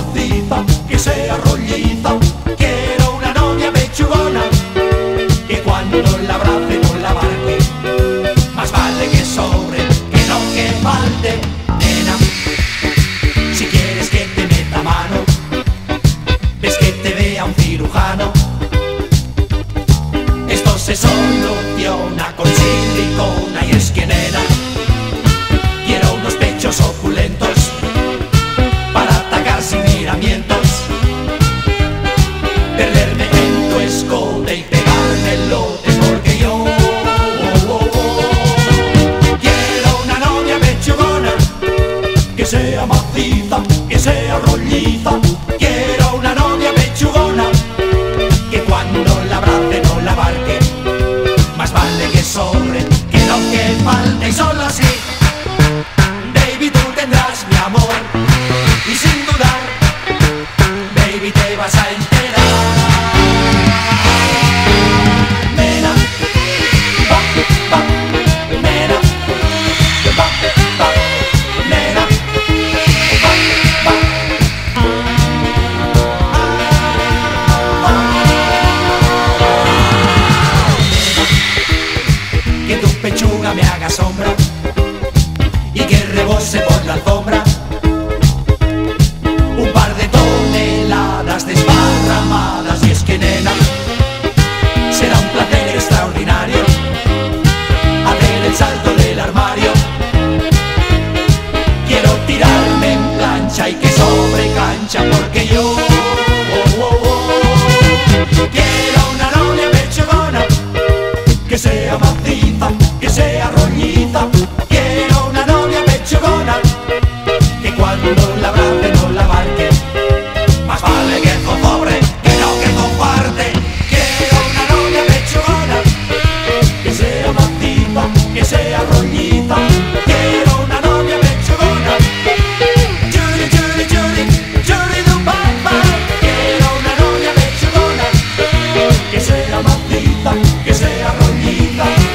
maciza, que sea rolliza. Quiero una novia pechugona, que cuando la abrace no la abarque. Más vale que sobre, que no que falte. Nena, si quieres que te meta mano, ves que te vea un cirujano. Esto se soluciona con silicona. Y es que, nena, quiero unos pechos opulentos para atacar sin miramientos, perderme en tu escote y pegarme el lote. Porque yo quiero una novia pechugona, que sea maciza, que sea rolliza. Quiero una novia pechugona, que cuando la abrace no la abarque. Más vale que sobre, que no que falte. Y solo así, baby, tú tendrás mi amor. Y sin dudar, baby, te vas a enterar. Nena, va, va, nena, va, va, nena, va, va. Que tu pechuga me haga sombra y que rebose por la alfombra. Un par de toneladas desparramadas. Y es que, nena, será un placer extraordinario hacer el salto del armario. Quiero tirarme en plancha y que sobre cancha. Porque yo quiero una novia pechugona, que sea maciza, que sea rolliza. Quiero una novia pechugona, que cuando la abrace no la abarque. Más vale que zozobre, que no que zofarte. Quiero una novia pechugona, que sea maciza, que sea rolliza. Quiero una novia pechugona, churi, churi, churi, churi du bye bye. Quiero una novia pechugona, que sea maciza, que sea rolliza.